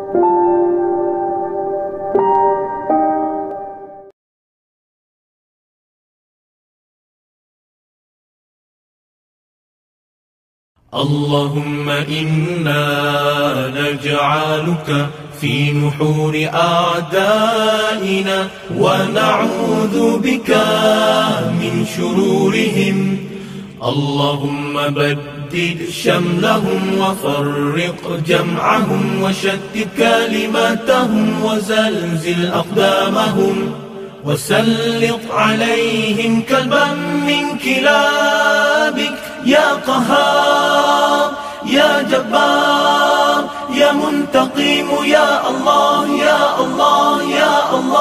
اللهم إنا نجعلك في نحور أعدائنا ونعوذ بك من شرورهم. اللهم بدد شملهم وفرق جمعهم وشتت كلماتهم وزلزل أقدامهم وسلط عليهم كلبا من كلابك يا قهار يا جبار يا منتقم يا الله يا الله يا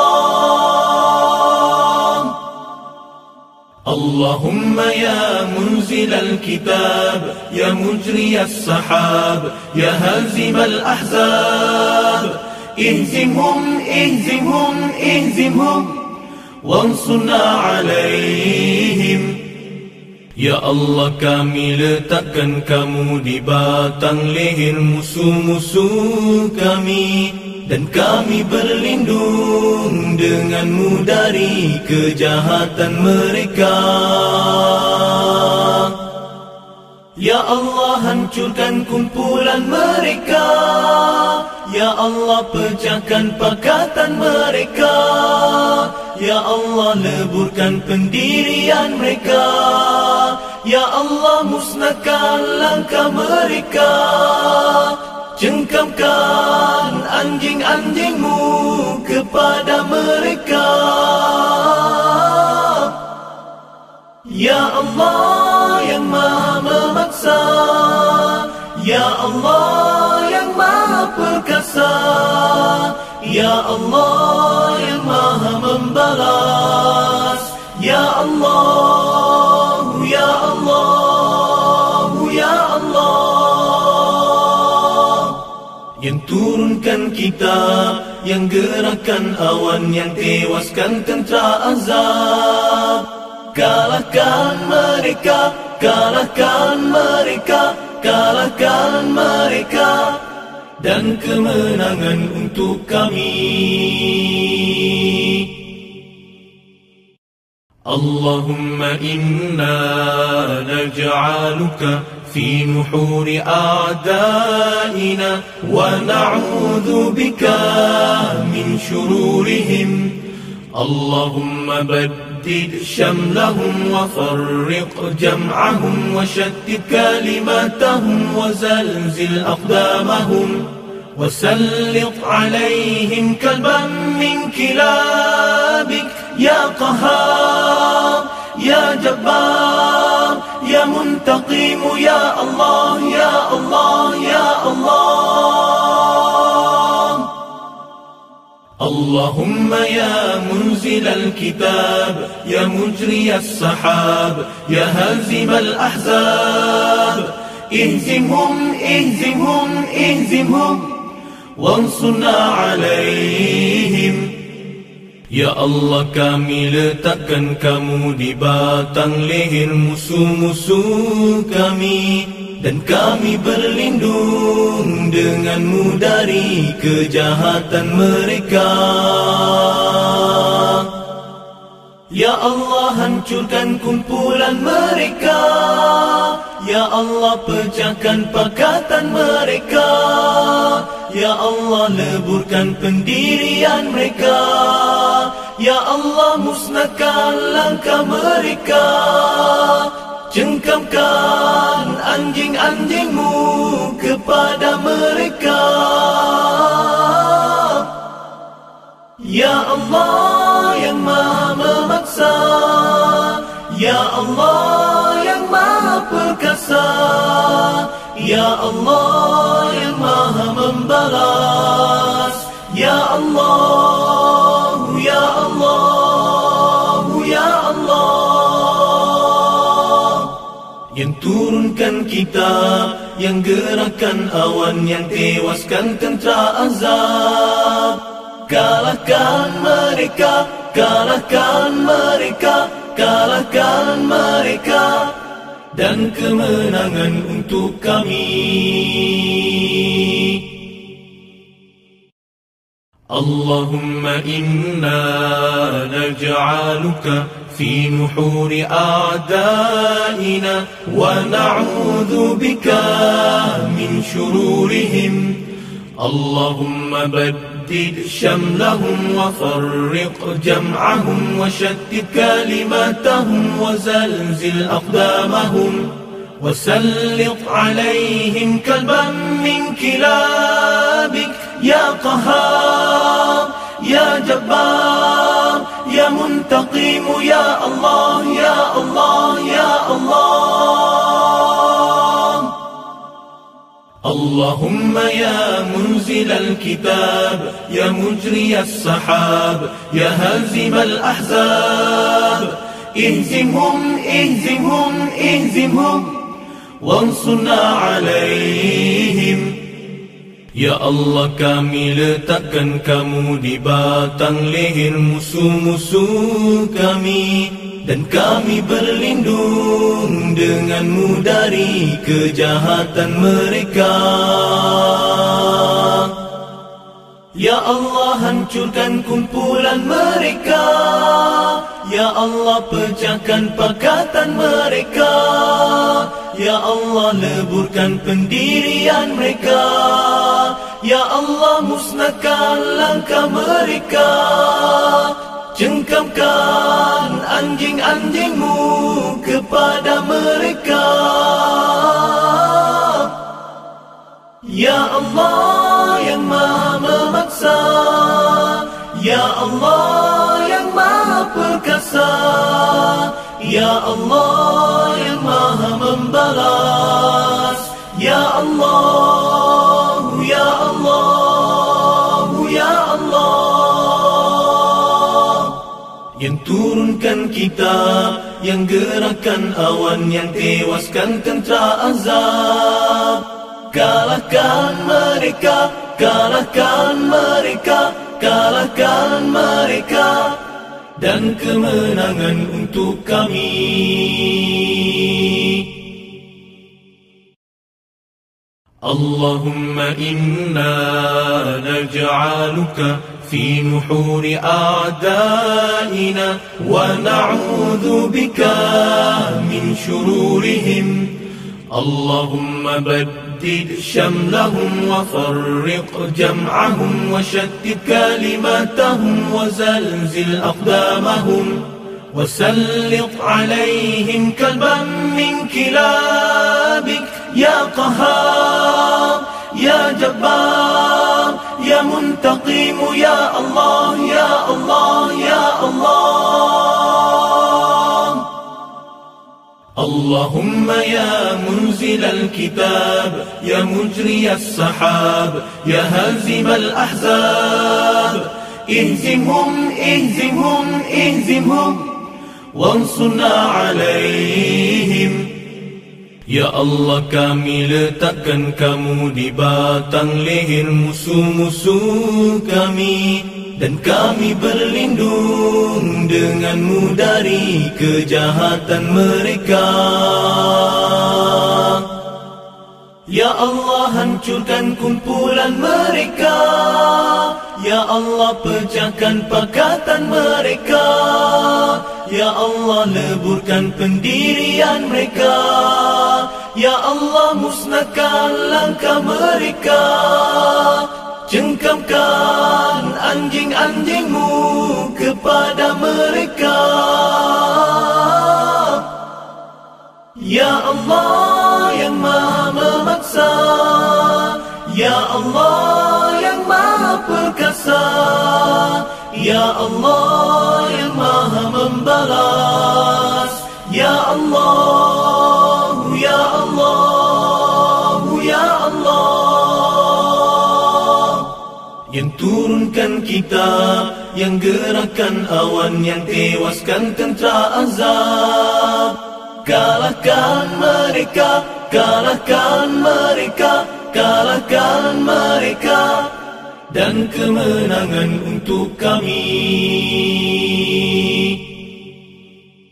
الله. اللهم يا منزل الكتاب يا مجري السحاب يا هازم الأحزاب اهزمهم اهزمهم اهزمهم وانصرنا عليهم. Ya Allah, kami letakkan kamu di batang leher musuh-musuh kami, dan kami berlindung denganmu dari kejahatan mereka. Ya Allah, hancurkan kumpulan mereka. Ya Allah, pecahkan pakatan mereka. Ya Allah, leburkan pendirian mereka. Ya Allah, musnahkan langkah mereka. Cengkamkan anjing-anjingmu kepada mereka. Ya Allah yang maha memaksa, Ya Allah yang maha perkasa, Ya Allah yang maha membalas, Ya Allah, Ya Allah, Ya Allah. Yang turunkan kitab, yang gerakan awan, yang tewaskan tentera azab. Kalahkan mereka, kalahkan mereka, kalahkan mereka, dan kemenangan untuk kami. Allahumma inna naj'aluka fi nuhuri a'daina wa na'udzu bika min shururihim. Allahumma بدد شملهم وفرق جمعهم وشتت كلماتهم وزلزل أقدامهم وسلط عليهم كلبا من كلابك يا قهار يا جبار يا منتقم يا الله يا الله يا الله. اللهم يا منزل الكتاب يا مجري السحاب يا هازم الأحزاب اهزمهم اهزمهم اهزمهم وانصرنا عليهم. Ya Allah, kami letakkan kamu di batang leher musuh-musuh kami, dan kami berlindung denganmu dari kejahatan mereka. Ya Allah, hancurkan kumpulan mereka. Ya Allah, pecahkan pakatan mereka. Ya Allah, leburkan pendirian mereka. Ya Allah, musnahkan langkah mereka. Cengkamkan anjing-anjingmu kepada mereka. Ya Allah yang maha memaksa, Ya Allah yang maha perkasa, Ya Allah yang maha membalas, Ya Allah, Ya Allah, Ya Allah. Yang turunkan kitab, yang gerakan awan, yang tewaskan tentera azab. Kalahkan mereka, kalahkan mereka, kalahkan mereka, dan kemenangan untuk kami. اللهم إنا نجعلك في نحور أعدائنا ونعوذ بك من شرورهم. اللهم بدد شملهم وفرق جمعهم وشتت كلماتهم وزلزل أقدامهم وسلط عليهم كلبا من كلابك يا قهار يا جبار يا منتقم يا الله يا الله يا الله. اللهم يا منزل الكتاب يا مجري السحاب يا هازم الأحزاب اهزمهم اهزمهم اهزمهم وانصرنا عليهم. Ya Allah, kami letakkan kamu di batang leher musuh-musuh kami, dan kami berlindung denganmu dari kejahatan mereka. Ya Allah, hancurkan kumpulan mereka. Ya Allah, pecahkan pakatan mereka. Ya Allah, leburkan pendirian mereka. Ya Allah, musnahkan langkah mereka. Cengkamkan anjing-anjingmu kepada mereka. Ya Allah yang maha memaksa, Ya Allah yang maha perkasa, Ya Allah yang maha membalas, Ya Allah, Ya Allah, Ya Allah. Yang turunkan kitab, yang gerakan awan, yang tewaskan tentera azab. Kalahkan mereka, kalahkan mereka, kalahkan mereka, dan kemenangan untuk kami. Allahumma inna naj'aluka fi nuhuri a'daina wa na'udzu bika min shururihim. Allahumma بدد شملهم وفرق جمعهم وشتت كلماتهم وزلزل أقدامهم وسلط عليهم كلبا من كلابك يا قهار يا جبار يا منتقم يا الله يا الله يا الله. اللهم يا منزل الكتاب يا مجري السحاب يا هازم الأحزاب اهزمهم اهزمهم اهزمهم وانصرنا عليهم. Ya Allah, kami letakkan kamu di batang leher musuh-musuh kami, dan kami berlindung denganmu dari kejahatan mereka. Ya Allah, hancurkan kumpulan mereka. Ya Allah, pecahkan pakatan mereka. Ya Allah, leburkan pendirian mereka. Ya Allah, musnahkan langkah mereka. Cengkamkan anjing-anjingmu kepada mereka. Ya Allah yang maha memaksa, Ya Allah yang maha perkasa, Ya Allah yang maha membalas, Ya Allah, Ya Allah, Ya Allah. Yang turunkan kitab, yang gerakan awan, yang tewaskan tentera azab. Kalahkan mereka, kalahkan mereka, kalahkan mereka, dan kemenangan untuk kami.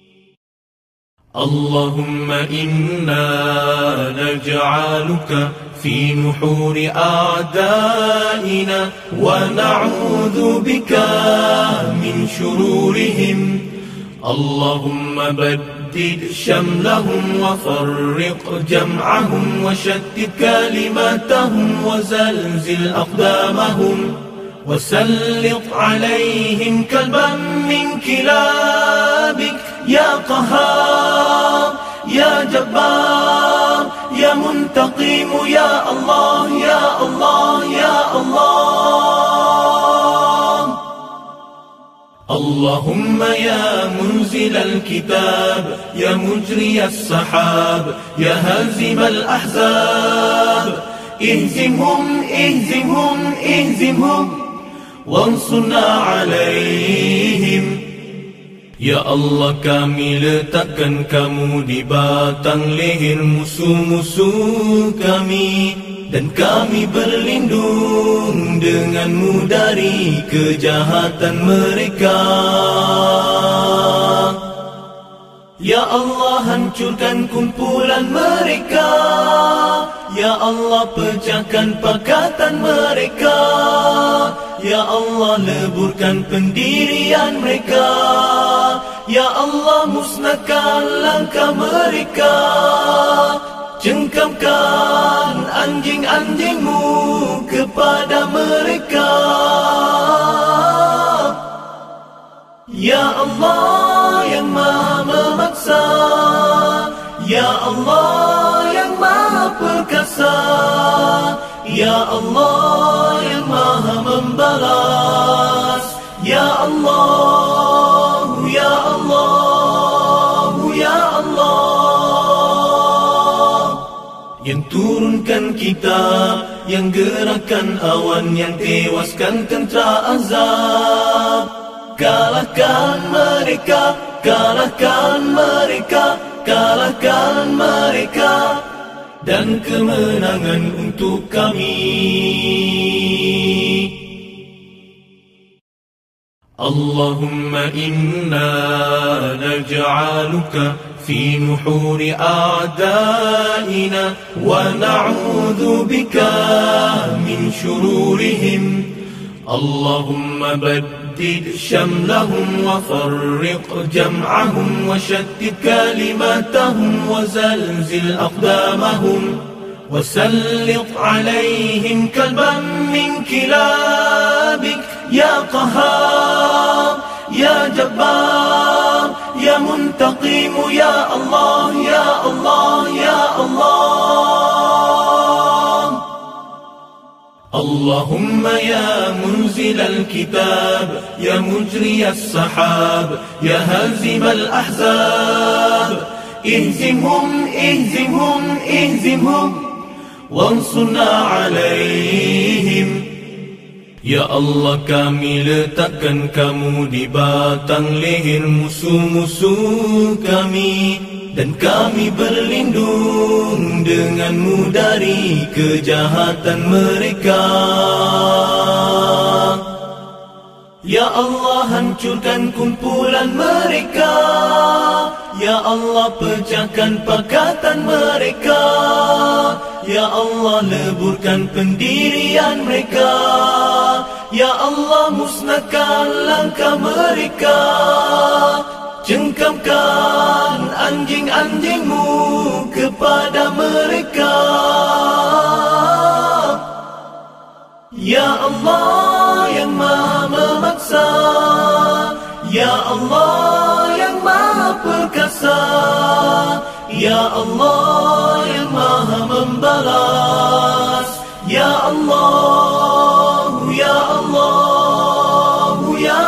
Allahumma inna naj'aluka في نحور أعدائنا ونعوذ بك من شرورهم. اللهم بدد شملهم وفرق جمعهم وشتت كلماتهم وزلزل أقدامهم وسلط عليهم كلبا من كلابك يا قهار يا جبار يا منتقم يا الله يا الله يا الله. اللهم يا منزل الكتاب يا مجري السحاب يا هازم الأحزاب اهزمهم اهزمهم اهزمهم وانصرنا عليهم. Ya Allah, kami letakkan kamu di batang leher musuh-musuh kami, dan kami berlindung denganmu dari kejahatan mereka. Ya Allah, hancurkan kumpulan mereka. Ya Allah, pecahkan pakatan mereka. Ya Allah, leburkan pendirian mereka. Ya Allah, musnahkan langkah mereka. Cengkamkan anjing-anjingmu kepada mereka. Ya Allah yang maha memaksa, Ya Allah yang maha perkasa, Ya Allah yang maha membalas, Ya Allah, Ya Allah, Ya Allah. Yang turunkan kitab, yang gerakan awan, yang tewaskan tentera azab. Kalahkan mereka, kalahkan mereka, kalahkan mereka, dan kemenangan untuk kami. Allahumma inna naj'aluka fi nuhuri a'daina wa na'udhu bika min shururihim. Allahumma بدد شملهم وفرق جمعهم وشتت كلماتهم وزلزل أقدامهم وسلط عليهم كلبا من كلابك يا قهار يا جبار يا منتقم يا الله يا الله يا الله. اللهم يا منزل الكتاب يا مجري السحاب يا هازم الأحزاب اهزمهم اهزمهم اهزمهم وانصرنا عليهم. Ya Allah, kami letakkan kamu di batang leher musuh-musuh kami, dan kami berlindung denganmu dari kejahatan mereka. Ya Allah, hancurkan kumpulan mereka. Ya Allah, pecahkan pakatan mereka. Ya Allah, leburkan pendirian mereka. Ya Allah, musnahkan langkah mereka. Cengkamkan anjing-anjingmu kepada mereka. Ya Allah yang maha memaksa, Ya Allah yang maha perkasa, Ya Allah yang maha membalas, Ya Allah, Ya Allah, Ya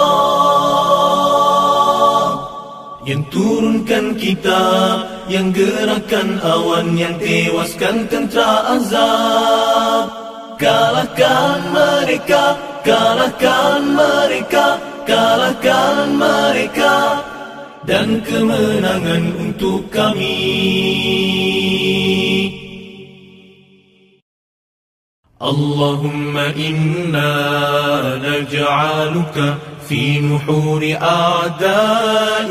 Allah. Yang turunkan kitab, yang gerakan awan, yang tewaskan tentera azab. Kalahkan mereka, kalahkan mereka, kalahkan mereka, dan kemenangan untuk kami. Allahumma inna naj'aluka fi nuhuri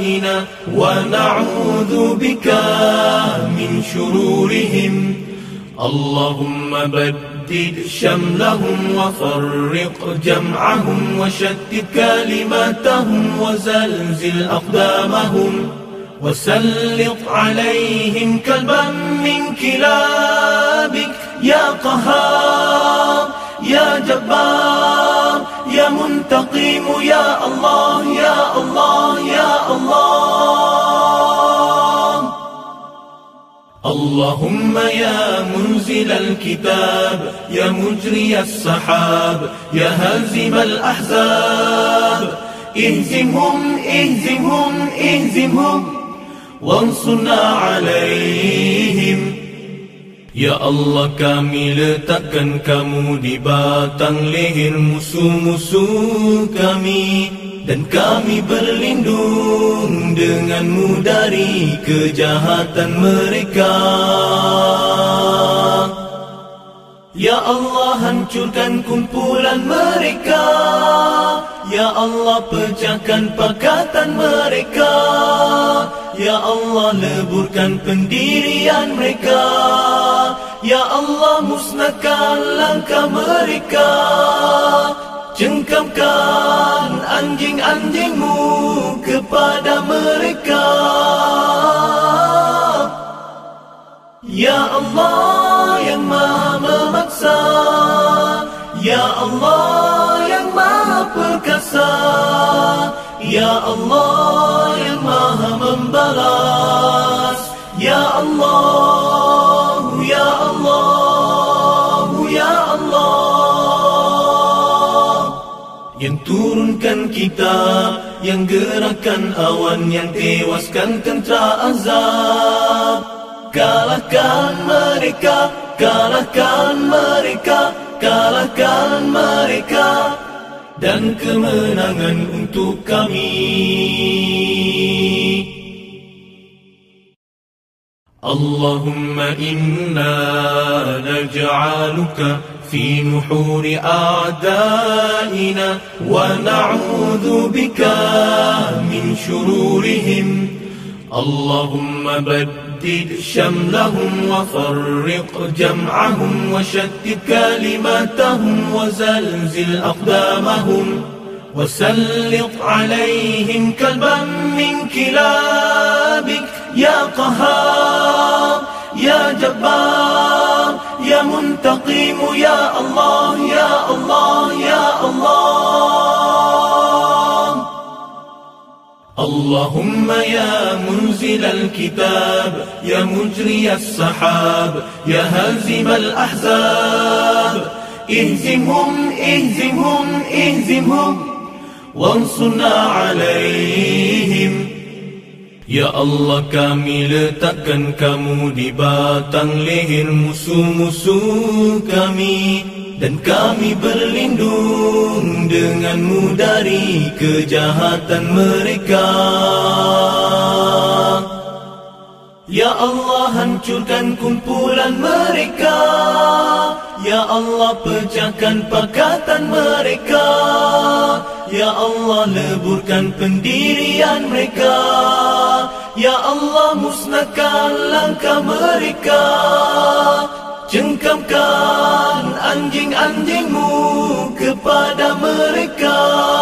a'daina wa na'udhu bika min shururihim. اللهم بدد شملهم وفرق جمعهم وشتت كلماتهم وزلزل أقدامهم وسلط عليهم كلبا من كلابك يا قهار يا جبار يا منتقم يا الله يا الله يا الله. اللهم يا منزل الكتاب يا مجري السحاب يا هازم الأحزاب اهزمهم اهزمهم اهزمهم وانصرنا عليهم. Ya Allah, kami letakkan kamu di batang leher musuh-musuh kami, dan kami berlindung denganmu dari kejahatan mereka. Ya Allah, hancurkan kumpulan mereka. Ya Allah, pecahkan pakatan mereka. Ya Allah, leburkan pendirian mereka. Ya Allah, musnahkan langkah mereka. Cengkamkan anjing-anjingmu kepada mereka. Ya Allah yang maha memaksa, Ya Allah yang maha perkasa, Ya Allah yang maha membalas, Ya Allah, Ya Allah, Ya Allah. Yang turunkan kitab, yang gerakan awan, yang tewaskan tentera azab. Kalahkan mereka, kalahkan mereka, kalahkan mereka, dan kemenangan untuk kami. Allahumma inna naj'aluka fi nuhuri a'daina wa na'udhu bika min shururihim. Allahumma بدد شملهم وفرق جمعهم وشتت كلماتهم وزلزل أقدامهم وسلط عليهم كلبا من كلابك يا قهار يا جبار يا منتقم يا الله يا الله يا الله. اللهم يا منزل الكتاب يا مجري السحاب يا هازم الأحزاب اهزمهم اهزمهم اهزمهم وانصرنا عليهم. Ya Allah, kami letakkan kamu di batang leher musuh-musuh kami, dan kami berlindung denganmu dari kejahatan mereka. Ya Allah, hancurkan kumpulan mereka. Ya Allah, pecahkan pakatan mereka. Ya Allah, leburkan pendirian mereka. Ya Allah, musnahkan langkah mereka. Cengkamkan anjing-anjingmu kepada mereka.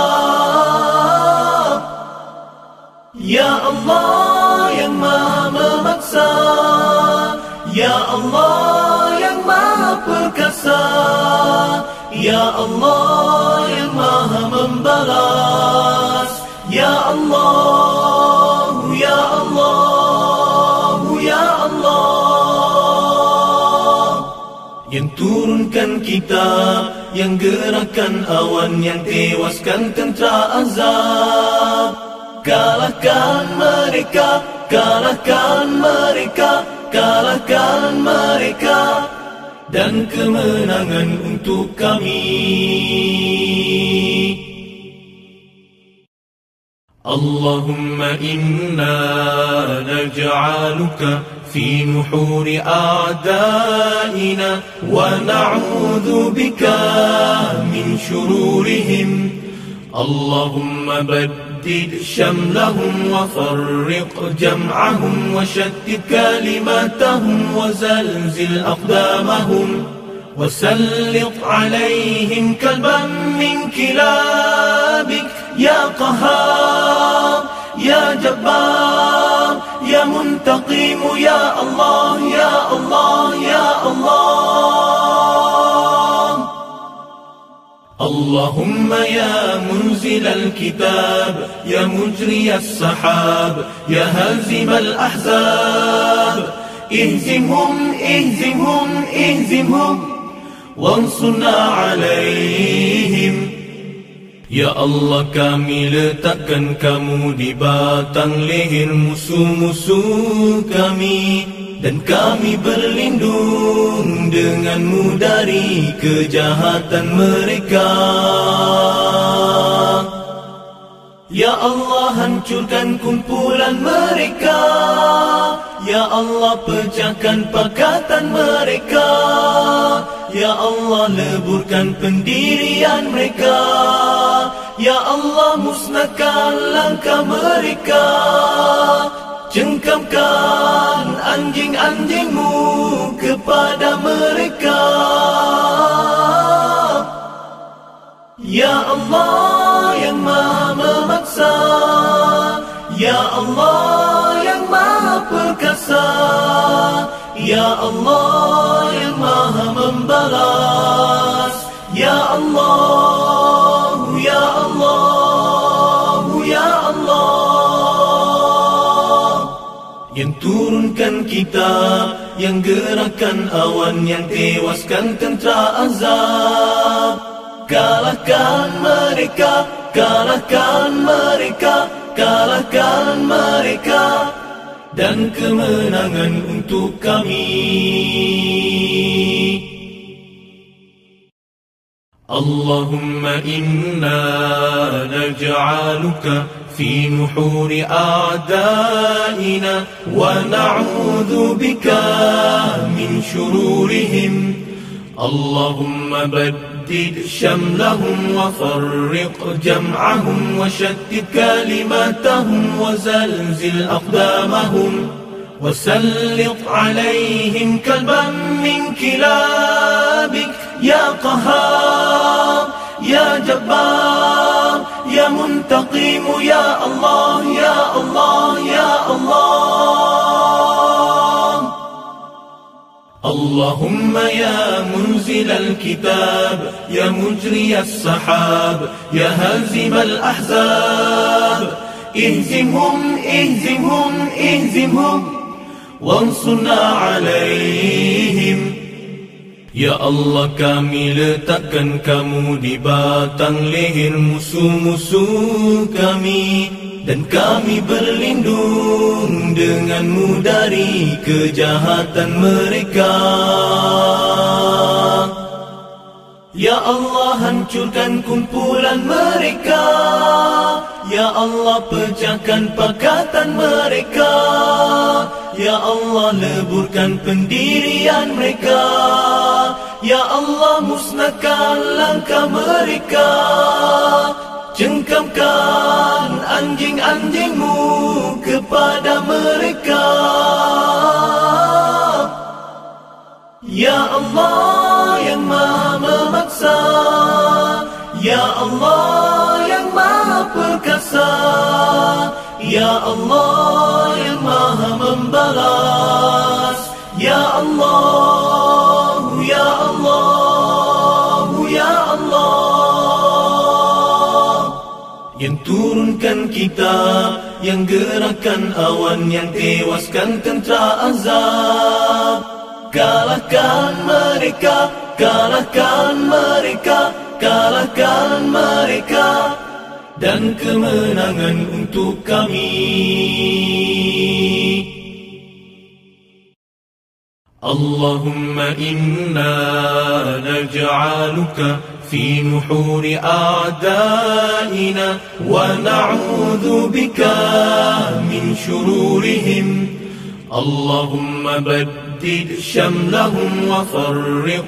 Ya Allah yang maha memaksa, Ya Allah yang maha perkasa, Ya Allah yang maha membalas, Ya Allah, Ya Allah, Ya Allah. Yang turunkan kitab, yang gerakan awan, yang tewaskan tentera azab. Kalahkan mereka, kalahkan mereka, kalahkan mereka, dan kemenangan untuk kami. Allahumma inna naj'aluka fi nuhuri a'daina wa na'udhu bika min shururihim. Allahumma baddi بدد شملهم وفرق جمعهم وشتت كلماتهم وزلزل أقدامهم وسلط عليهم كلبا من كلابك يا قهار يا جبار يا منتقم يا الله يا الله يا الله. اللهم يا منزل الكتاب يا مجري السحاب يا هازم الأحزاب اهزمهم اهزمهم اهزمهم وانصرنا عليهم. Ya Allah, kami letakkan kamu di batang leher musuh-musuh kami, dan kami berlindung denganmu dari kejahatan mereka. Ya Allah, hancurkan kumpulan mereka. Ya Allah, pecahkan pakatan mereka. Ya Allah, leburkan pendirian mereka. Ya Allah, musnahkan langkah mereka. Cengkamkan anjing-anjingmu kepada mereka. Ya Allah yang maha memaksa, Ya Allah yang maha perkasa, Ya Allah yang maha membalas, Ya Allah, Ya Allah, Ya Allah. Yang turunkan kitab, yang gerakkan awan, yang tewaskan tentera azab. Kalahkan mereka, kalahkan mereka, kalahkan mereka, dan kemenangan untuk kami. Allahumma inna naj'aluka fi nuhuri a'daina wa na'udzu bika min syururihim. Allahumma بدد شملهم وفرق جمعهم وشتت كلماتهم وزلزل أقدامهم وسلط عليهم كلبا من كلابك يا قهار يا جبار يا منتقم يا الله يا الله يا الله. اللهم يا منزل الكتاب يا مجري السحاب يا هازم الأحزاب اهزمهم اهزمهم اهزمهم وانصرنا عليهم. Ya Allah, kami letakkan kamu di batang leher musuh-musuh kami, dan kami berlindung denganmu dari kejahatan mereka. Ya Allah, hancurkan kumpulan mereka. Ya Allah, pecahkan pakatan mereka. Ya Allah, leburkan pendirian mereka. Ya Allah, musnahkan langkah mereka. Cengkamkan anjing-anjingmu kepada mereka. Ya Allah yang maha memaksa, Ya Allah yang maha perkasa, Ya Allah yang maha membalas, Ya Allah, Ya Allah, Ya Allah. Yang turunkan kitab, yang gerakkan awan, yang tewaskan tentera azab. Kalahkan mereka, kalahkan mereka, kalahkan mereka, dan kemenangan untuk kami. Allahumma inna naj'aluka fi nuhuri a'daina wa na'udzu bika min syururihim. Allahumma بدد شملهم وفرق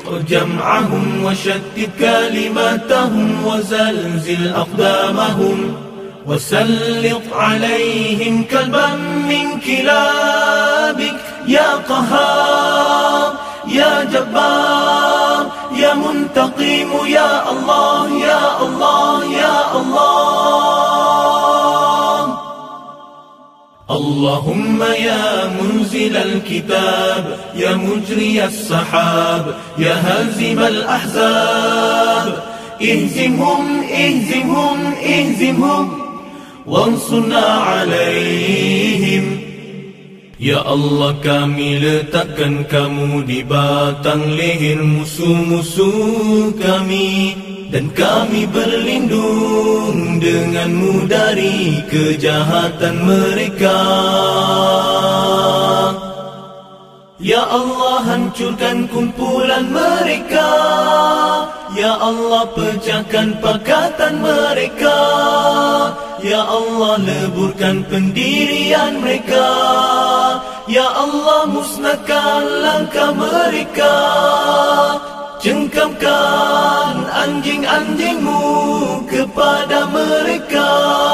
جمعهم وشتت كلماتهم وزلزل أقدامهم وسلط عليهم كلبا من كلابك يا قهار يا جبار يا منتقم يا الله يا الله يا الله. اللهم يا منزل الكتاب يا مجري السحاب يا هازم الأحزاب اهزمهم اهزمهم اهزمهم وانصرنا عليهم. Ya Allah, kami letakkan kamu di batang leher musuh-musuh kami, dan kami berlindung denganmu dari kejahatan mereka. Ya Allah, hancurkan kumpulan mereka. Ya Allah, pecahkan pakatan mereka. Ya Allah, leburkan pendirian mereka. Ya Allah, musnahkan langkah mereka. Cengkamkan anjing-anjingmu kepada mereka.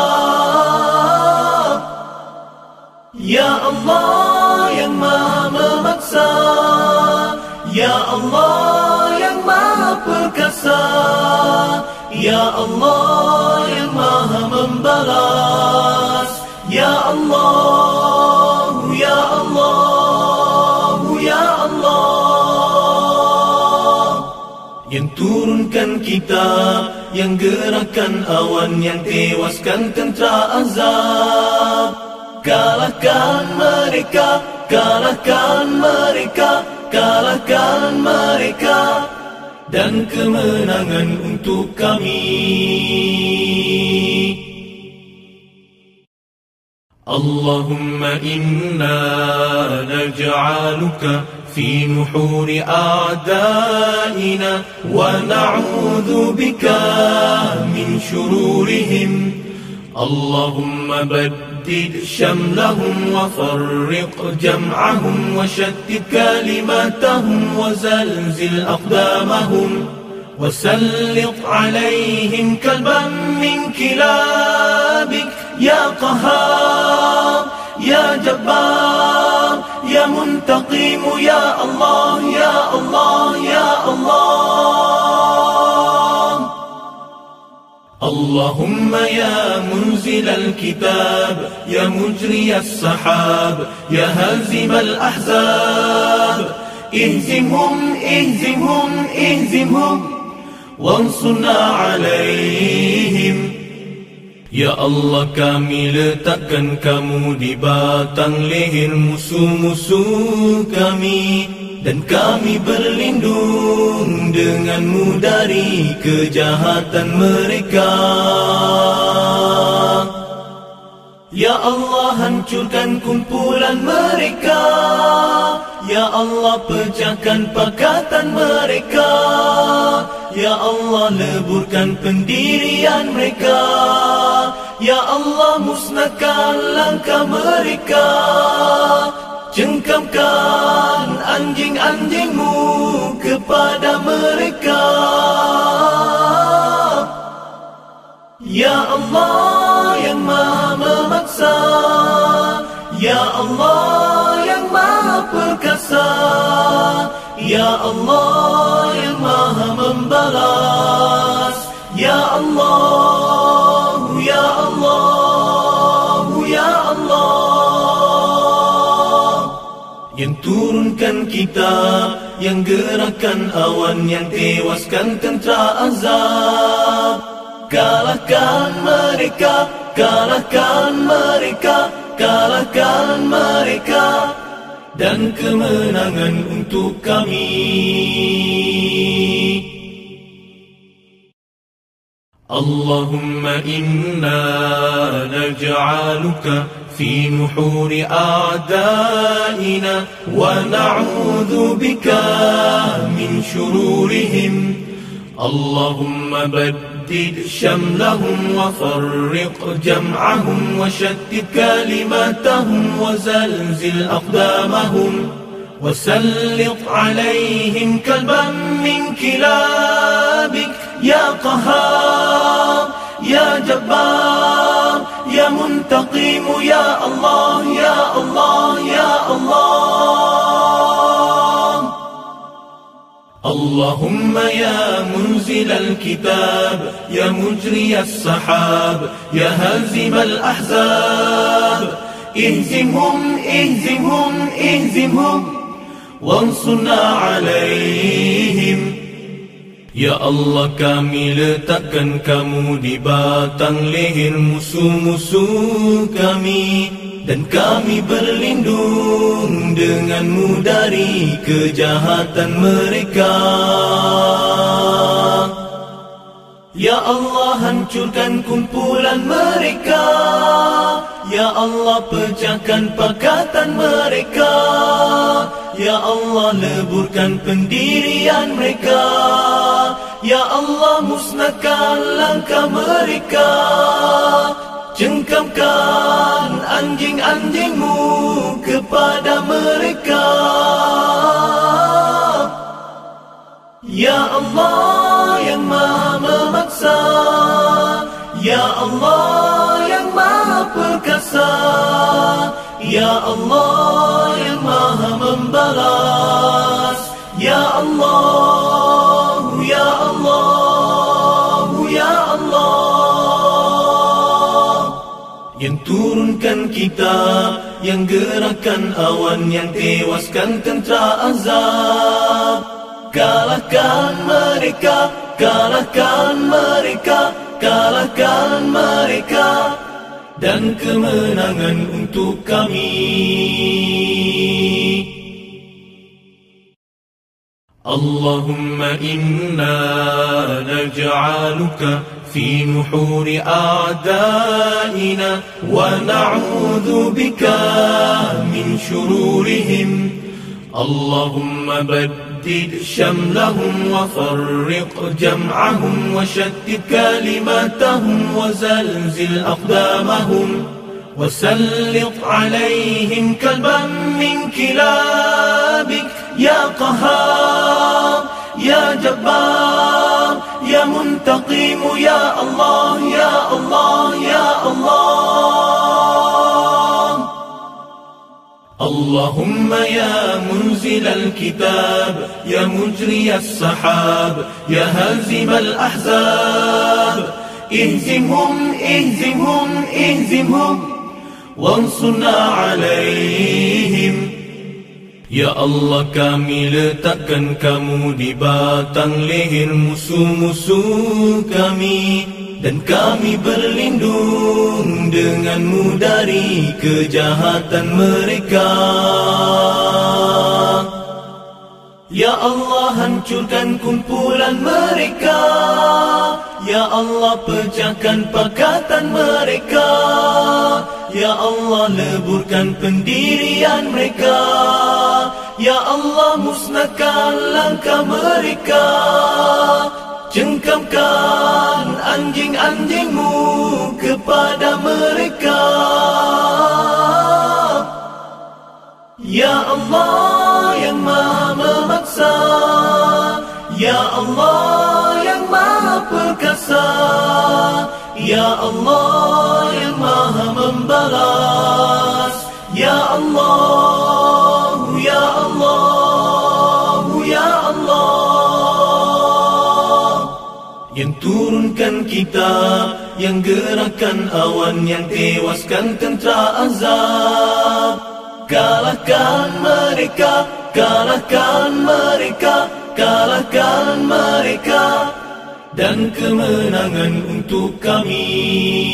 Ya Allah yang maha memaksa, Ya Allah yang maha perkasa, Ya Allah yang maha membalas, Ya Allah, Ya Allah, Ya Allah. Yang turunkan kitab, yang gerakan awan, yang tewaskan tentera azab. Kalahkan mereka, kalahkan mereka, kalahkan mereka, dan kemenangan untuk kami. Allahumma inna naj'aluka fi nuhuri a'daina wa na'udzu bika min syururihim. Allahumma بدد شملهم وفرق جمعهم وشتت كلماتهم وزلزل أقدامهم وسلط عليهم كلبا من كلابك يا قهار يا جبار يا منتقم يا الله يا الله يا الله. اللهم يا منزل الكتاب يا مجري السحاب يا هازم الأحزاب اهزمهم اهزمهم اهزمهم وانصرنا عليهم. Ya Allah, kami letakkan kamu di batang leher musuh-musuh kami, dan kami berlindung denganmu dari kejahatan mereka. Ya Allah, hancurkan kumpulan mereka. Ya Allah, pecahkan pakatan mereka. Ya Allah, leburkan pendirian mereka. Ya Allah, musnahkan langkah mereka. Cengkamkan anjing-anjingmu kepada mereka. Ya Allah yang maha memaksa, Ya Allah yang maha perkasa, Ya Allah yang maha membalas, Ya Allah, Ya Allah, Ya Allah. Yang turunkan kitab, yang gerakan awan, yang tewaskan tentera azab. Kalahkan mereka, kalahkan mereka, kalahkan mereka, dan kemenangan untuk kami. Allahumma inna naj'aluka fi nuhuri a'daina wa na'udzu bika min syururihim. Allahumma بدد شملهم وفرق جمعهم وشتت كلماتهم وزلزل أقدامهم وسلط عليهم كلبا من كلابك يا قهار يا جبار يا منتقم يا الله يا الله يا الله. اللهم يا منزل الكتاب يا مجري السحاب يا هازم الأحزاب اهزمهم اهزمهم اهزمهم وانصرنا عليهم. Ya Allah, kami letakkan kamu di batang leher musuh-musuh kami, dan kami berlindung denganmu dari kejahatan mereka. Ya Allah, hancurkan kumpulan mereka. Ya Allah, pecahkan pakatan mereka. Ya Allah, leburkan pendirian mereka. Ya Allah, musnahkan langkah mereka. Cengkamkan anjing-anjingmu kepada mereka. Ya Allah yang maha memaksa, Ya Allah yang maha perkasa, Ya Allah yang maha membalas, Ya Allah, Ya Allah, Ya Allah. Yang turunkan kitab, yang gerakan awan, yang tewaskan tentera azab. Kalahkan mereka, kalahkan mereka, kalahkan mereka, dan kemenangan untuk kami. Allahumma inna naj'aluka fi nuhuri a'daina wa na'udzu bika min shururihim. Allahumma بدد شملهم وفرق جمعهم وشتت كلماتهم وزلزل أقدامهم وسلط عليهم كلبا من كلابك يا قهار يا جبار يا منتقم يا الله يا الله يا الله. اللهم يا منزل الكتاب يا مجري السحاب يا هازم الأحزاب اهزمهم اهزمهم اهزمهم وانصرنا عليهم. Ya Allah, kami letakkan kamu di batang leher musuh-musuh kami, dan kami berlindung denganmu dari kejahatan mereka. Ya Allah, hancurkan kumpulan mereka. Ya Allah, pecahkan pakatan mereka. Ya Allah, leburkan pendirian mereka. Ya Allah, musnahkan langkah mereka. Cengkamkan anjing-anjingmu kepada mereka. Ya Allah yang maha memaksa, Ya Allah yang maha perkasa, Ya Allah yang maha membalas, Ya Allah, Ya Allah, Ya Allah. Yang turunkan kitab, yang gerakan awan, yang tewaskan tentera azab. Kalahkan mereka, kalahkan mereka, kalahkan mereka, dan kemenangan untuk kami.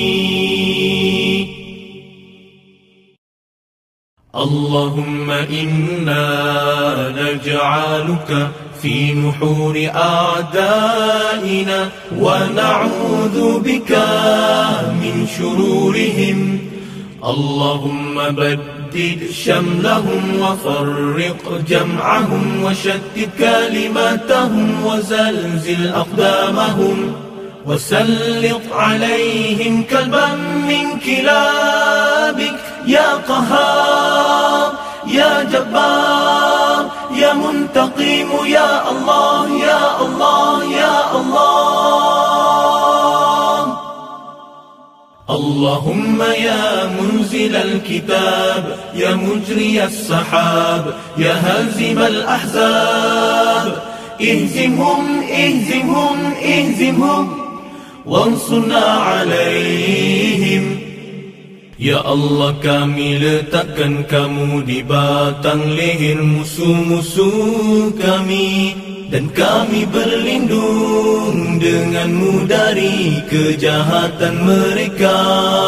Allahumma inna naj'aluka fi nuhuri a'daina wa na'udzu bika min shururihim. Allahumma بدد شملهم وفرق جمعهم وشتت كلماتهم وزلزل أقدامهم وسلط عليهم كلبا من كلابك يا قهار يا جبار يا منتقم يا الله يا الله يا الله. اللهم يا منزل الكتاب يا مجري السحاب يا هازم الأحزاب اهزمهم اهزمهم اهزمهم وانصرنا عليهم. Ya Allah, kami letakkan kamu di batang leher musuh-musuh kami, dan kami berlindung denganmu dari kejahatan mereka.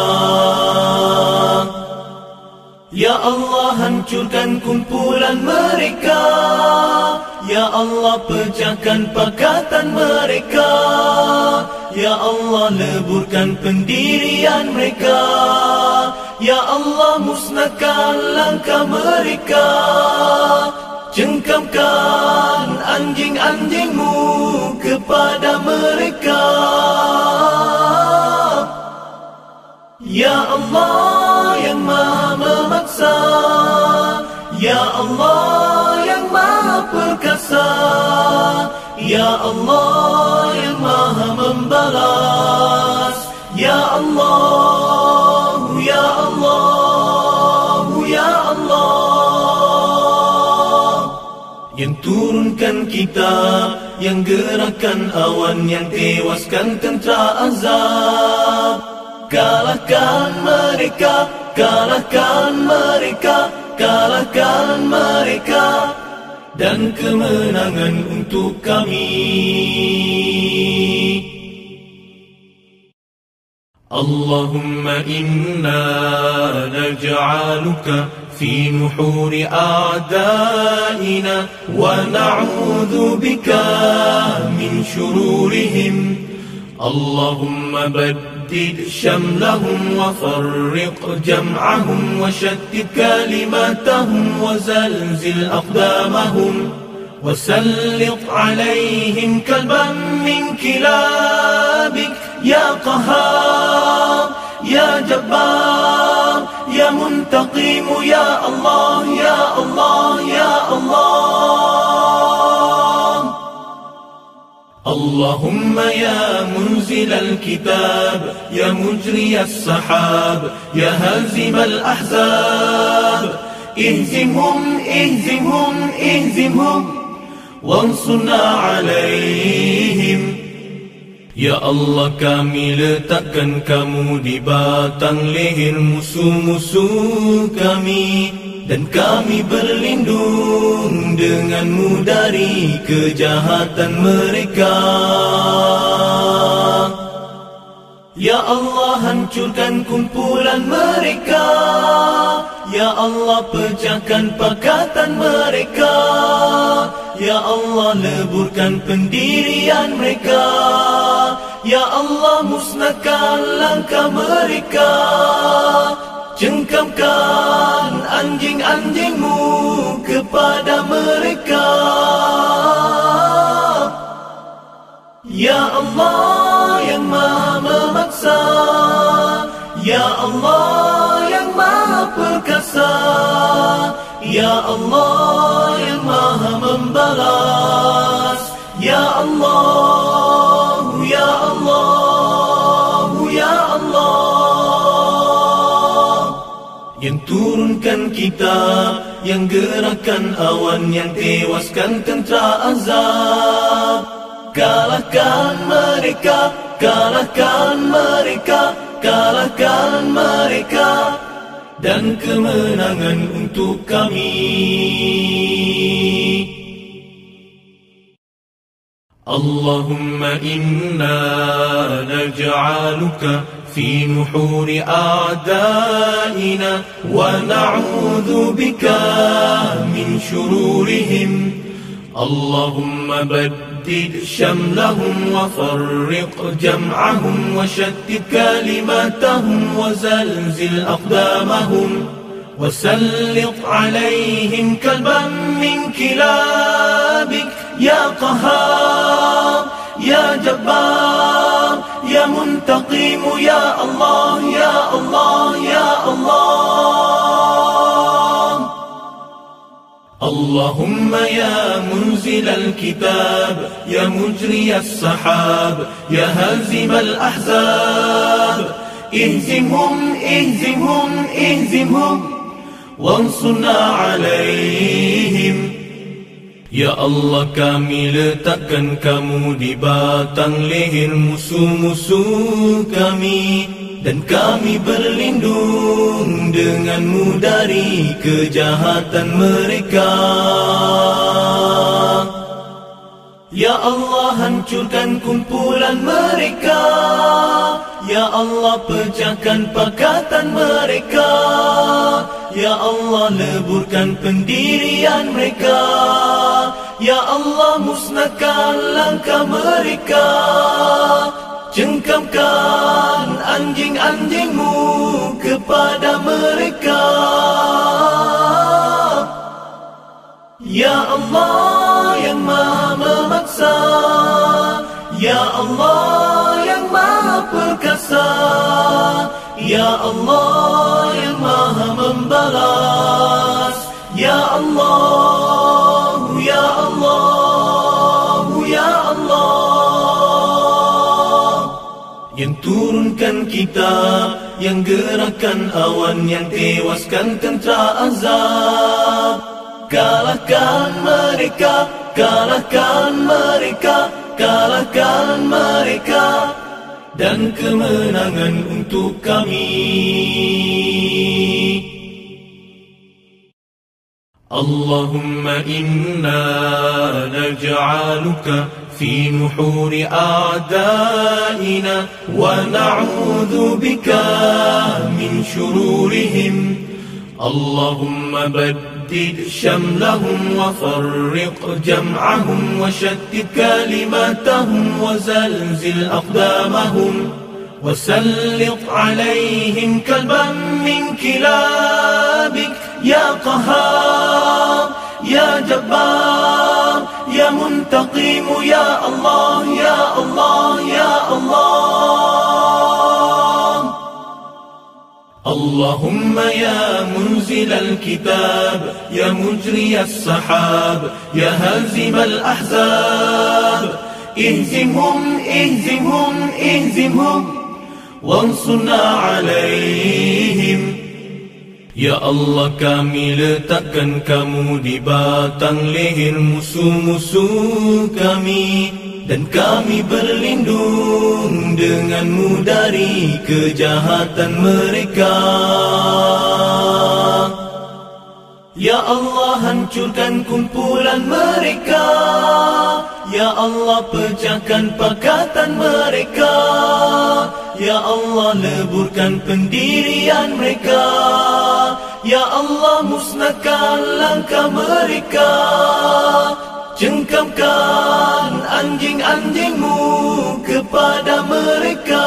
Ya Allah, hancurkan kumpulan mereka. Ya Allah, pecahkan pakatan mereka. Ya Allah, leburkan pendirian mereka. Ya Allah, musnahkan langkah mereka. Cengkamkan anjing-anjingmu kepada mereka. Ya Allah yang maha memaksa, Ya Allah yang maha perkasa, Ya Allah yang maha membalas, Ya Allah, Ya Allah, Ya Allah. Yang turunkan kitab, yang gerakan awan, yang tewaskan tentera azab. Kalahkan mereka, kalahkan mereka, kalahkan mereka, dan kemenangan untuk kami. Allahumma inna naj'aluka fi nuhuri a'daina wa na'udhu bika min syururihim. Allahumma بدد شملهم وفرق جمعهم وشتت كلماتهم وزلزل أقدامهم وسلط عليهم كلبا من كلابك يا قهار يا جبار يا منتقم يا الله يا الله يا الله. اللهم يا منزل الكتاب يا مجري السحاب يا هازم الأحزاب اهزمهم اهزمهم اهزمهم وانصرنا عليهم. Ya Allah, kami letakkan kamu di batang leher musuh-musuh kami, dan kami berlindung denganmu dari kejahatan mereka. Ya Allah, hancurkan kumpulan mereka. Ya Allah, pecahkan pakatan mereka. Ya Allah, leburkan pendirian mereka. Ya Allah, musnahkan langkah mereka. Cengkamkan anjing-anjingmu kepada mereka. Ya Allah yang maha memaksa, Ya Allah yang maha perkasa, Ya Allah yang maha membalas, Ya Allah, Ya Allah, Ya Allah. Yang turunkan kitab, yang gerakan awan, yang tewaskan tentera azab. Kalahkan mereka, kalahkan mereka, kalahkan mereka, dan kemenangan untuk kami. Allahumma inna naj'aluka fi nuhuri a'daina wa na'udhu bika min syururihim. Allahumma بدد شملهم وفرق جمعهم وشتت كلماتهم وزلزل أقدامهم وسلط عليهم كلبا من كلابك يا قهار يا جبار يا منتقم يا الله يا الله يا الله. اللهم يا منزل الكتاب يا مجري السحاب يا هازم الأحزاب اهزمهم اهزمهم اهزمهم وانصرنا عليهم. Ya Allah, kami letakkan kamu di batang leher musuh-musuh kami, dan kami berlindung denganmu dari kejahatan mereka. Ya Allah, hancurkan kumpulan mereka. Ya Allah, pecahkan pakatan mereka. Ya Allah, leburkan pendirian mereka. Ya Allah, musnahkan langkah mereka. Cengkamkan anjing-anjingmu kepada mereka. Ya Allah yang Maha memaksa, Ya Allah yang Maha perkasa, Ya Allah yang Maha membalas, Ya Allah, Ya Allah, Ya Allah. Yang turunkan kitab, yang gerakan awan, yang tewaskan tentera azab. Kalahkan mereka, kalahkan mereka, kalahkan mereka, dan kemenangan untuk kami. Allahumma inna naj'aluka fi nuhuri a'daina wa na'udhu bika min syururihim. Allahumma بدد شملهم وفرق جمعهم وشتت كلماتهم وزلزل أقدامهم وسلط عليهم كلبا من كلابك يا قهار يا جبار يا منتقم يا الله يا الله يا الله. اللهم يا منزل الكتاب يا مجري السحاب يا هازم الأحزاب اهزمهم اهزمهم اهزمهم وانصرنا عليهم. Ya Allah, kami letakkan kamu di batang leher musuh-musuh kami, dan kami berlindung denganmu dari kejahatan mereka. Ya Allah, hancurkan kumpulan mereka. Ya Allah, pecahkan pakatan mereka. Ya Allah, leburkan pendirian mereka. Ya Allah, musnahkan langkah mereka. Cengkamkan anjing-anjingmu kepada mereka.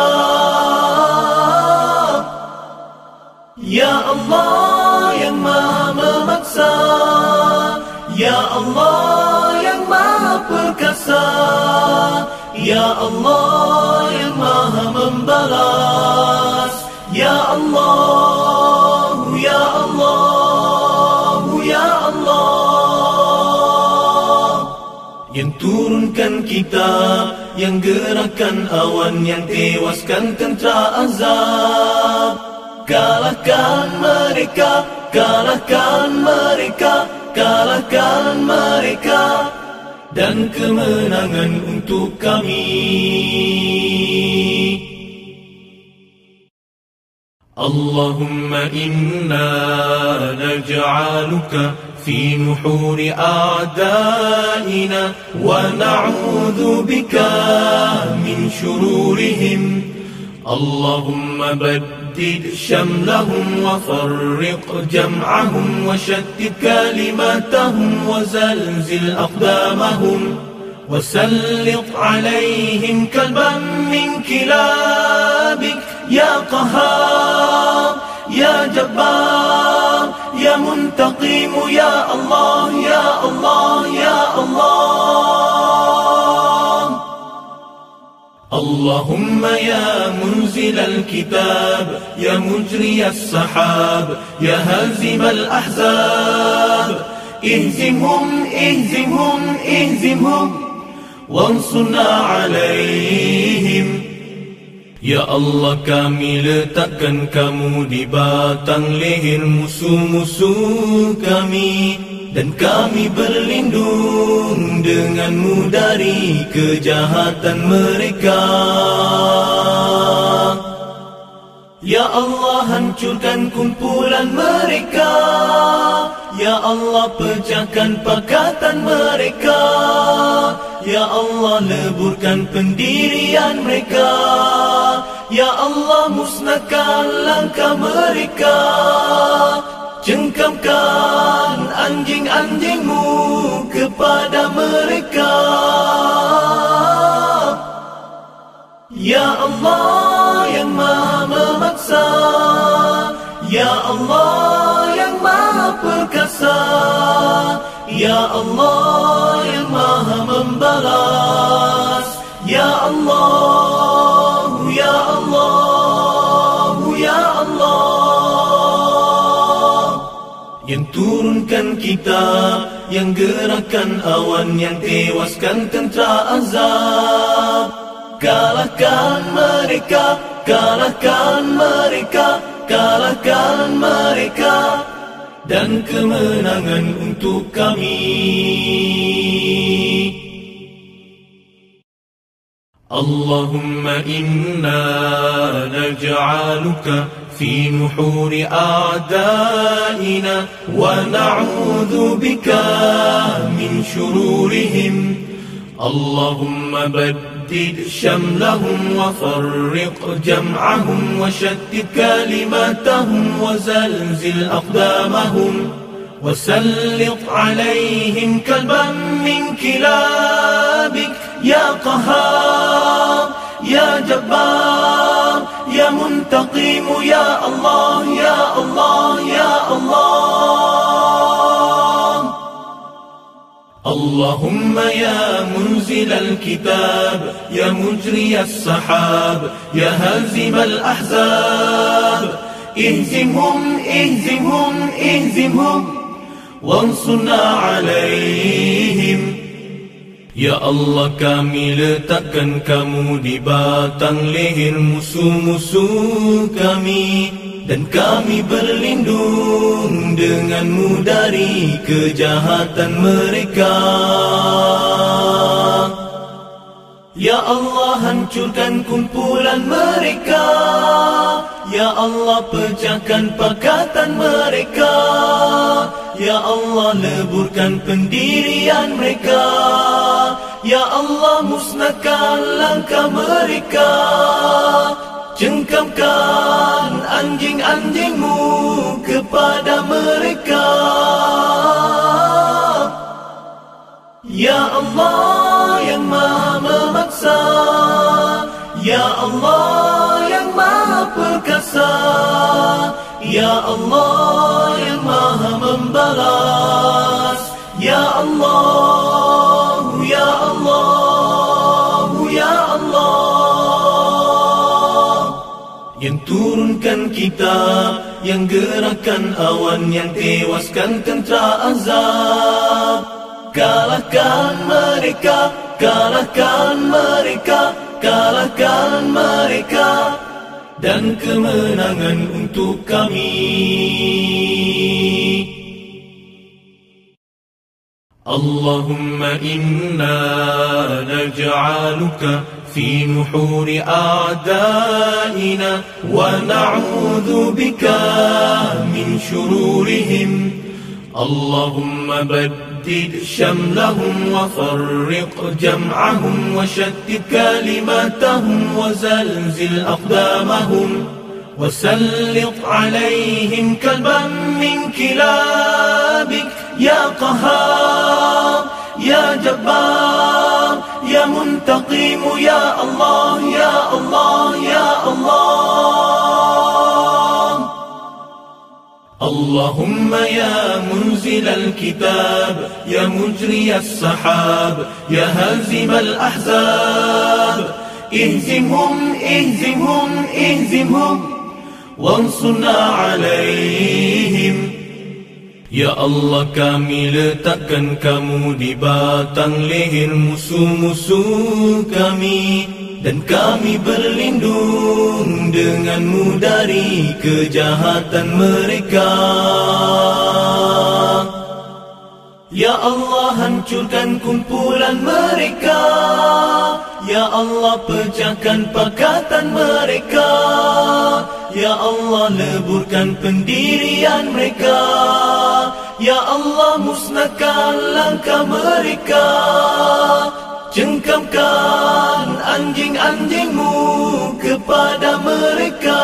Ya Allah yang Maha memaksa, Ya Allah yang Maha perkasa, Ya Allah yang Maha membalas, Ya Allah, Ya Allah, Ya Allah. Yang turunkan kitab, yang gerakan awan, yang tewaskan tentera azab. Kalahkan mereka, kalahkan mereka, kalahkan mereka, dan kemenangan untuk kami. Allahumma inna naj'aluka fi nuhuri a'daina wa na'udhu bika min syururihim. Allahumma بدد شملهم وفرق جمعهم وشتت كلماتهم وزلزل أقدامهم وسلط عليهم كلبا من كلابك يا قهار يا جبار يا منتقم يا الله يا الله يا الله. اللهم يا منزل الكتاب يا مجري السحاب يا هازم الأحزاب اهزمهم اهزمهم اهزمهم وانصرنا عليهم. Ya Allah, kami letakkan kamu di batang leher musuh-musuh kami, dan kami berlindung denganmu dari kejahatan mereka. Ya Allah, hancurkan kumpulan mereka. Ya Allah, pecahkan pakatan mereka. Ya Allah, leburkan pendirian mereka. Ya Allah, musnahkan langkah mereka. Cengkamkan anjing-anjingmu kepada mereka. Ya Allah yang maha memaksa, Ya Allah yang maha perkasa, Ya Allah yang maha membalas, Ya Allah, Ya Allah, Ya Allah. Yang turunkan kitab, yang gerakan awan, yang tewaskan tentera azab. Kalahkan mereka, kalahkan mereka, kalahkan mereka, dan kemenangan untuk kami. Allahumma inna naj'aluka fi nuhuri a'daina wa na'udhu bika min shururihim. Allahumma بدد شملهم وفرق جمعهم وشتت كلماتهم وزلزل أقدامهم وسلط عليهم كلبا من كلابك يا قهار يا جبار يا منتقم يا الله يا الله يا الله. اللهم يا منزل الكتاب يا مجري السحاب يا هازم الأحزاب اهزمهم اهزمهم اهزمهم وانصرنا عليهم. Ya Allah, kami letakkan kamu di batang leher musuh-musuh kami, dan kami berlindung denganmu dari kejahatan mereka. Ya Allah, hancurkan kumpulan mereka. Ya Allah, pecahkan pakatan mereka. Ya Allah, leburkan pendirian mereka. Ya Allah, musnahkan langkah mereka. Cengkamkan anjing-anjingmu kepada mereka. Ya Allah yang maha memaksa, Ya Allah yang maha perkasa, Ya Allah yang maha membalas, Ya Allah, Ya Allah, Ya Allah. Yang turunkan kitab, yang gerakan awan, yang tewaskan tentera azab. Kalahkan mereka, kalahkan mereka, kalahkan mereka, dan kemenangan untuk kami. Allahumma inna naj'aluka fi nuhuri a'daina wa na'udhu bika min shururihim. Allahumma بدد شملهم وفرق جمعهم وشتت كلماتهم وزلزل أقدامهم وسلط عليهم كلبا من كلابك يا قهار يا جبار يا منتقم يا الله يا الله يا الله. اللهم يا منزل الكتاب يا مجري السحاب يا هازم الأحزاب اهزمهم اهزمهم اهزمهم وانصرنا عليهم. Ya Allah, kami letakkan kamu di batang leher musuh-musuh kami, dan kami berlindung denganmu dari kejahatan mereka. Ya Allah, hancurkan kumpulan mereka. Ya Allah, pecahkan pakatan mereka. Ya Allah, leburkan pendirian mereka. Ya Allah, musnahkan langkah mereka. Cengkamkan anjing-anjingmu kepada mereka.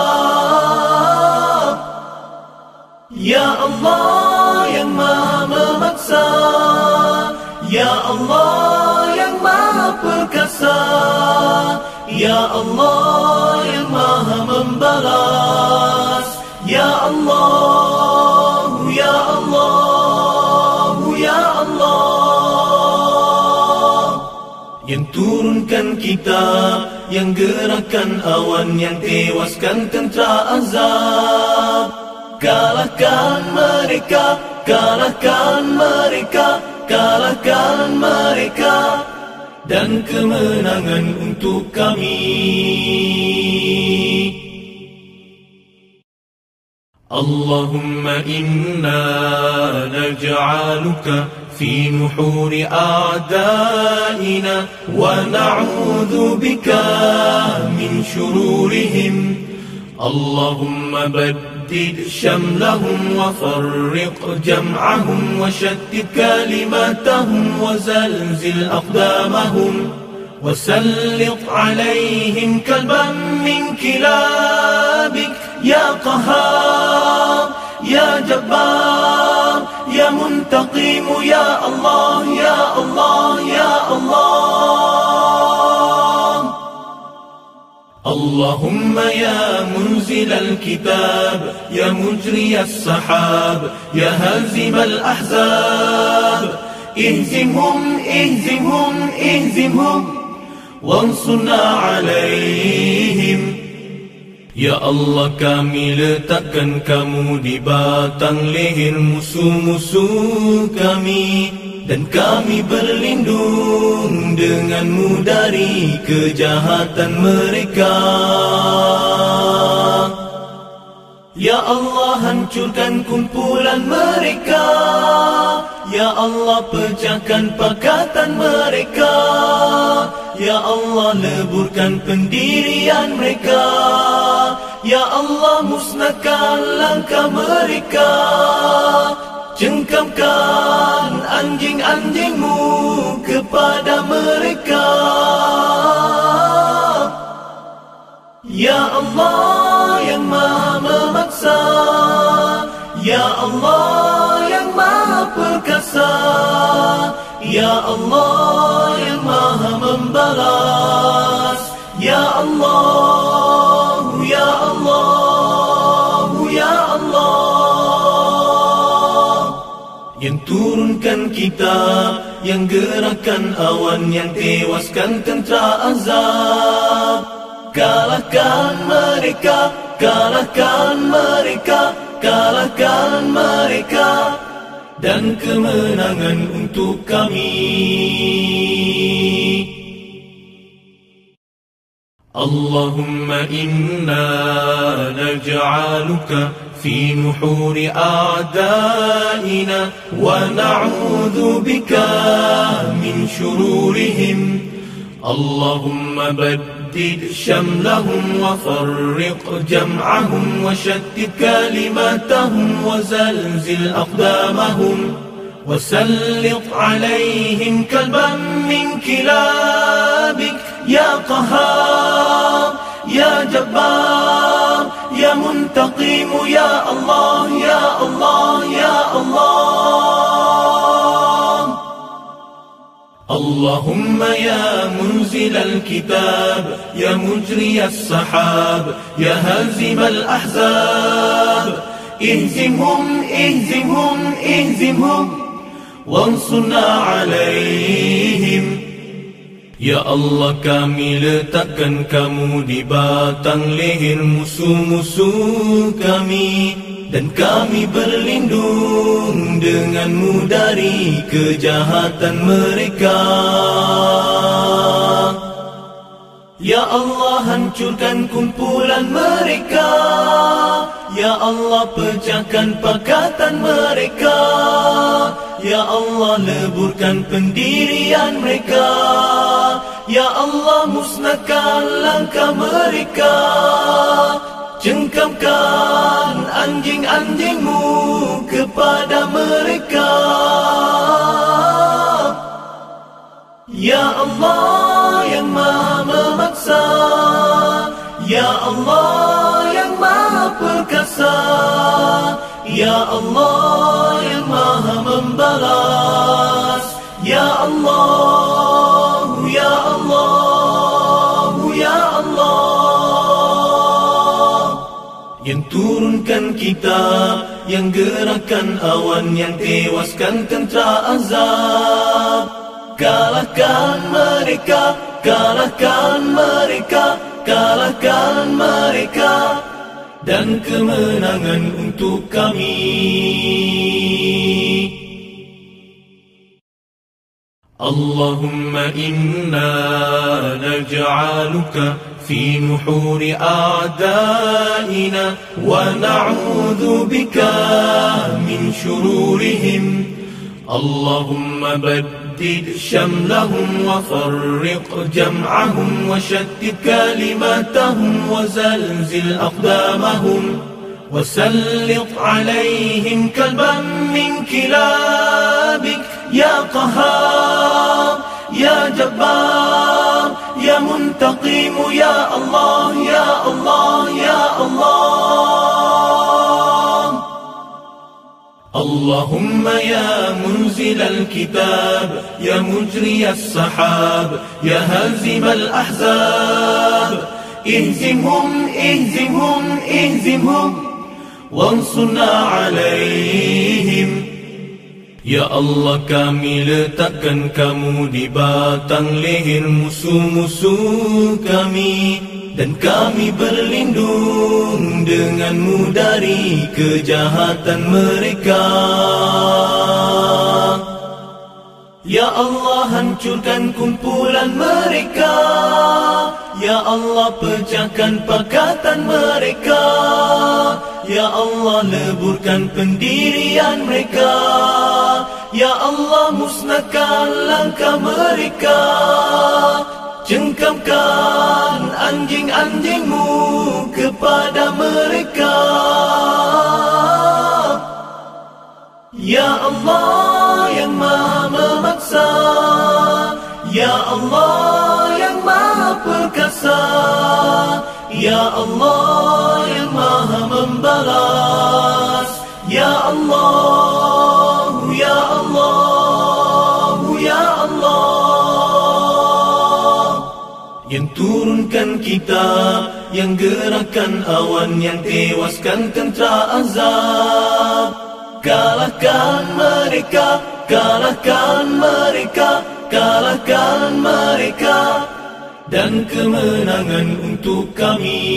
Ya Allah yang maha memaksa, Ya Allah yang maha perkasa, Ya Allah yang maha membalas, Ya Allah, Ya Allah, Ya Allah. Yang turunkan kitab, yang gerakan awan, yang tewaskan tentera azab. Kalahkan mereka, kalahkan mereka, kalahkan mereka, dan kemenangan untuk kami. Allahumma inna naj'aluka fi nuhuri a'daina wa na'udzu bika min shururihim. Allahumma بدد شملهم وفرق جمعهم وشتت كلماتهم وزلزل أقدامهم وسلط عليهم كلبا من كلابك يا قهار يا جبار يا منتقم يا الله يا الله يا الله. اللهم يا منزل الكتاب يا مجري السحاب يا هازم الأحزاب اهزمهم اهزمهم اهزمهم وانصرنا عليهم. Ya Allah, kami letakkan kamu di batang leher musuh-musuh kami, dan kami berlindung denganmu dari kejahatan mereka. Ya Allah, hancurkan kumpulan mereka. Ya Allah, pecahkan pakatan mereka. Ya Allah, leburkan pendirian mereka. Ya Allah, musnahkan langkah mereka. Cengkamkan anjing-anjingmu kepada mereka. Ya Allah yang maha memaksa, Ya Allah yang maha perkasa, Ya Allah yang maha membalas, Ya Allah, Ya Allah, Ya Allah. Yang turunkan kitab, yang gerakan awan, yang tewaskan tentera azab. Kalahkan mereka, kalahkan mereka, kalahkan mereka, dan kemenangan untuk kami. Allahumma inna naj'aluka fi nuhuri a'daina wa na'udzu bika min shururihim. Allahumma بدد شملهم وفرق جمعهم وشتت كلماتهم وزلزل أقدامهم وسلط عليهم كلبا من كلابك يا قهار يا جبار يا منتقم يا الله يا الله يا الله. اللهم يا منزل الكتاب يا مجري السحاب يا هازم الأحزاب اهزمهم اهزمهم اهزمهم وانصرنا عليهم. Ya Allah, kami letakkan kamu di batang leher musuh-musuh kami, dan kami berlindung denganmu dari kejahatan mereka. Ya Allah, hancurkan kumpulan mereka. Ya Allah, pecahkan pakatan mereka. Ya Allah, leburkan pendirian mereka. Ya Allah, musnahkan langkah mereka. Cengkamkan anjing-anjingmu kepada mereka. Ya Allah yang maha memaksa, Ya Allah yang maha perkasa, Ya Allah yang maha membalas. Ya Allah, Ya Allah, Ya Allah, yang turunkan kitab, yang gerakan awan, yang tewaskan tentera azab. Kalahkan mereka, kalahkan mereka, kalahkan mereka, dan kemenangan untuk kami. Allahumma inna naj'aluka fi nuhuri a'daina wa na'udzu bika min shururihim. Allahumma بدد شملهم وفرق جمعهم وشتت كلماتهم وزلزل أقدامهم وسلط عليهم كلبا من كلابك يا قهار يا جبار يا منتقم يا الله يا الله يا الله. اللهم يا منزل الكتاب يا مجري السحاب يا هازم الأحزاب اهزمهم اهزمهم اهزمهم وانصرنا عليهم. Ya Allah, kami letakkan kamu di batang leher musuh-musuh kami, dan kami berlindung denganmu dari kejahatan mereka. Ya Allah, hancurkan kumpulan mereka. Ya Allah, pecahkan pakatan mereka. Ya Allah, leburkan pendirian mereka. Ya Allah, musnahkan langkah mereka. Cengkamkan anjing-anjingmu kepada mereka. Ya Allah yang maha memaksa, Ya Allah yang maha perkasa, Ya Allah yang maha membalas. Ya Allah, Ya Allah, Ya Allah, yang turunkan kitab, yang gerakan awan, yang tewaskan tentera azab. Kalahkan mereka, kalahkan mereka, kalahkan mereka, dan kemenangan untuk kami.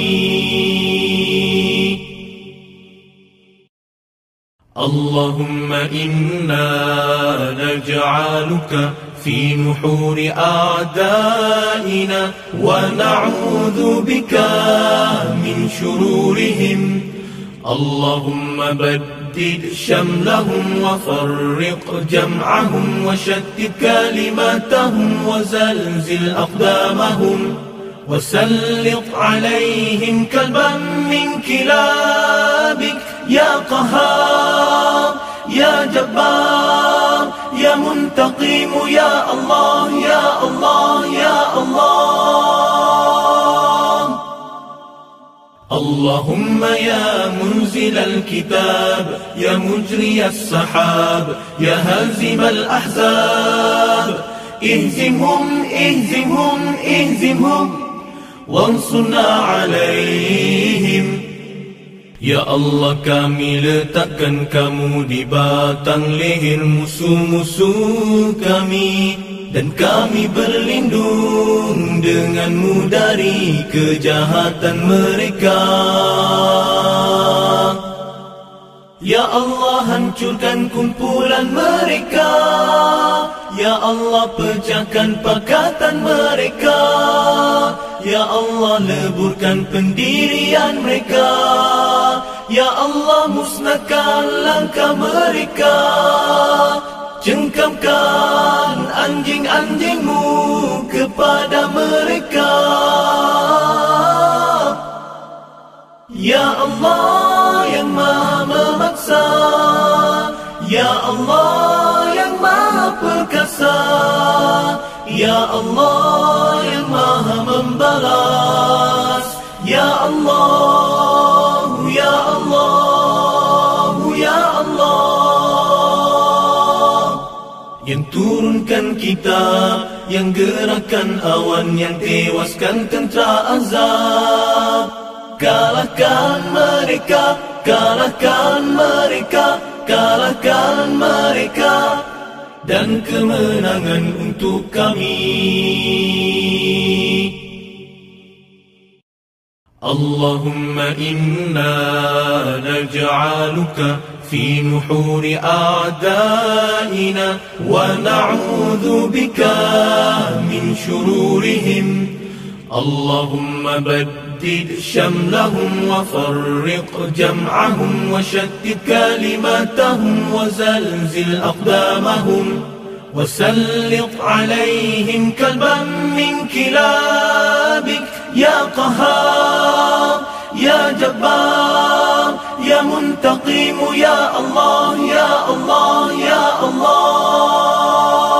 Allahumma inna naj'aluka fi nuhuri a'daina wa na'udzu bika min shururihim. Allahumma بدد شملهم وفرق جمعهم وشتت كلماتهم وزلزل أقدامهم وسلط عليهم كلبا من كلابك يا قهار يا جبار يا منتقم يا الله يا الله يا الله. اللهم يا منزل الكتاب يا مجري السحاب يا هازم الأحزاب اهزمهم اهزمهم اهزمهم وانصرنا عليهم. Ya Allah, kami letakkan kamu di batang leher musuh-musuh kami, dan kami berlindung denganmu dari kejahatan mereka. Ya Allah, hancurkan kumpulan mereka. Ya Allah, pecahkan pakatan mereka. Ya Allah, leburkan pendirian mereka. Ya Allah, musnahkan langkah mereka. Cengkamkan anjing-anjingmu kepada mereka. Ya Allah yang maha memaksa, Ya Allah yang maha perkasa, Ya Allah yang maha membalas, Ya Allah, Ya Allah, Ya Allah. Yang turunkan kitab, yang gerakan awan, yang tewaskan tentera azab. Kalahkan mereka, kalahkan mereka, kalahkan mereka, dan kemenangan untuk kami. Allahumma inna naj'aluka fi nuhuri a'daina wa na'udzu bika min shururihim. Allahumma بدد شملهم وفرق جمعهم وشتت كلماتهم وزلزل أقدامهم وسلط عليهم كلبا من كلابك يا قهار يا جبار يا منتقم يا الله يا الله يا الله.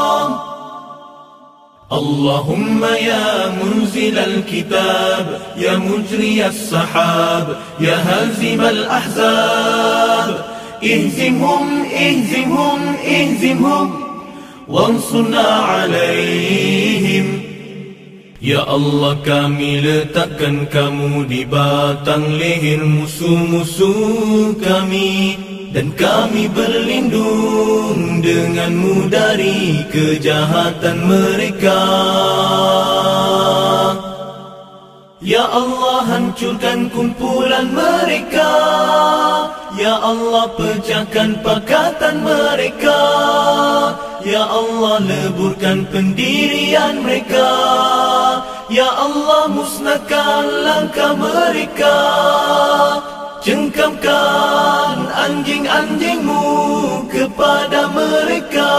اللهم يا منزل الكتاب يا مجري السحاب يا هازم الأحزاب اهزمهم اهزمهم اهزمهم وانصرنا عليهم. Ya Allah, kami letakkan kamu di batang leher musuh-musuh kami, dan kami berlindung denganmu dari kejahatan mereka. Ya Allah, hancurkan kumpulan mereka. Ya Allah, pecahkan pakatan mereka. Ya Allah, leburkan pendirian mereka. Ya Allah, musnahkan langkah mereka. Cengkamkan anjing-anjingmu kepada mereka.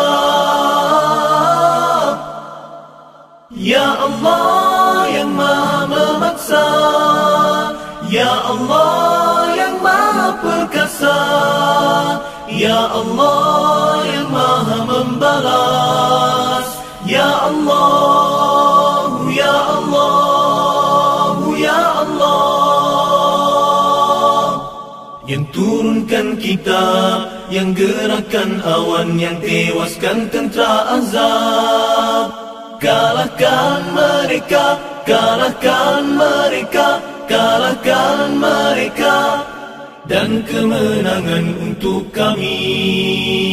Ya Allah yang maha memaksa, Ya Allah yang maha perkasa, Ya Allah yang maha membalas, Ya Allah, Ya Allah, Ya Allah. Yang turunkan kitab, yang gerakan awan, yang tewaskan tentera azab. Kalahkan mereka, kalahkan mereka, kalahkan mereka, dan kemenangan untuk kami.